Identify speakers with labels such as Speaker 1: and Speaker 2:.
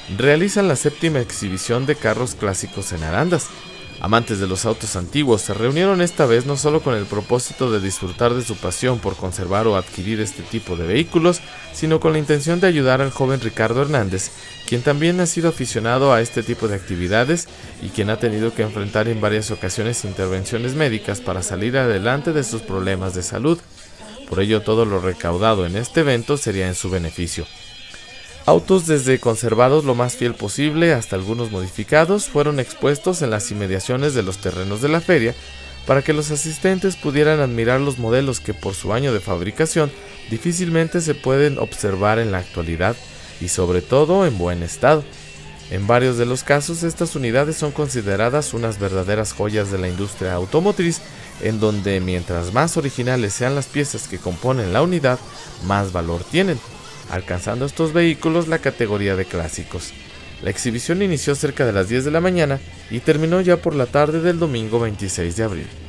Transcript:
Speaker 1: realizan la séptima exhibición de carros clásicos en Arandas. Amantes de los autos antiguos se reunieron esta vez no solo con el propósito de disfrutar de su pasión por conservar o adquirir este tipo de vehículos, sino con la intención de ayudar al joven Ricardo Hernández, quien también ha sido aficionado a este tipo de actividades y quien ha tenido que enfrentar en varias ocasiones intervenciones médicas para salir adelante de sus problemas de salud. Por ello, todo lo recaudado en este evento sería en su beneficio. Autos desde conservados lo más fiel posible hasta algunos modificados fueron expuestos en las inmediaciones de los terrenos de la feria para que los asistentes pudieran admirar los modelos que por su año de fabricación difícilmente se pueden observar en la actualidad y sobre todo en buen estado. En varios de los casos estas unidades son consideradas unas verdaderas joyas de la industria automotriz, en donde mientras más originales sean las piezas que componen la unidad, más valor tienen, alcanzando estos vehículos la categoría de clásicos. La exhibición inició cerca de las 10 de la mañana y terminó ya por la tarde del domingo 26 de abril.